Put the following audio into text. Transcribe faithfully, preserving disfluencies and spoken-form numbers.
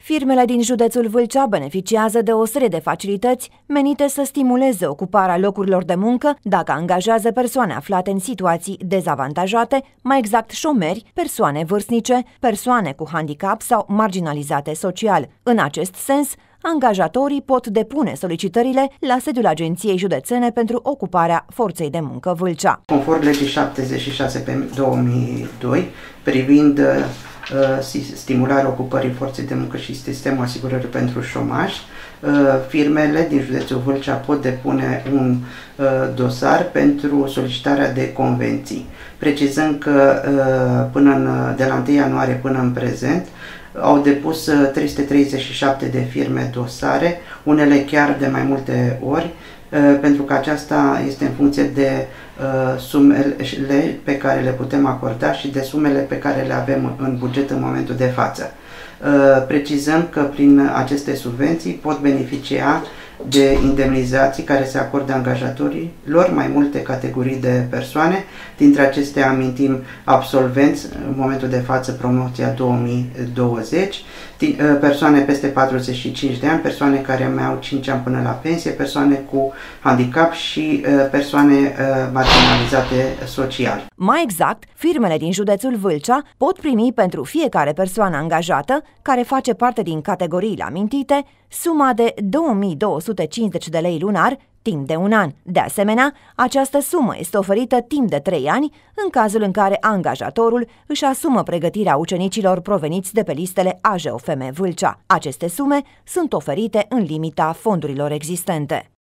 Firmele din județul Vâlcea beneficiază de o serie de facilități menite să stimuleze ocuparea locurilor de muncă dacă angajează persoane aflate în situații dezavantajate, mai exact șomeri, persoane vârstnice, persoane cu handicap sau marginalizate social. În acest sens, angajatorii pot depune solicitările la sediul Agenției Județene pentru Ocuparea Forței de Muncă Vâlcea. Conform legii șaptezeci și șase pe două mii doi privind uh, stimularea ocupării forței de muncă și sistemul asigurării pentru șomaj, uh, firmele din județul Vâlcea pot depune un uh, dosar pentru solicitarea de convenții, precizând că uh, până în, de la întâi ianuarie până în prezent au depus trei sute treizeci și șapte de firme dosare, unele chiar de mai multe ori, pentru că aceasta este în funcție de sumele pe care le putem acorda și de sumele pe care le avem în buget în momentul de față. Precizăm că prin aceste subvenții pot beneficia de indemnizații care se acordă angajatorilor mai multe categorii de persoane. Dintre acestea amintim absolvenți, în momentul de față promoția două mii douăzeci, persoane peste patruzeci și cinci de ani, persoane care mai au cinci ani până la pensie, persoane cu handicap și persoane marginalizate social. Mai exact, firmele din județul Vâlcea pot primi pentru fiecare persoană angajată care face parte din categoriile amintite suma de două mii două sute cincizeci de lei lunar timp de un an. De asemenea, această sumă este oferită timp de trei ani în cazul în care angajatorul își asumă pregătirea ucenicilor proveniți de pe listele A J O F M Vâlcea. Aceste sume sunt oferite în limita fondurilor existente.